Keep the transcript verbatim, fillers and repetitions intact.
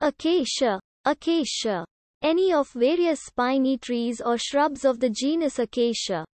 Acacia. Acacia. Any of various spiny trees or shrubs of the genus Acacia.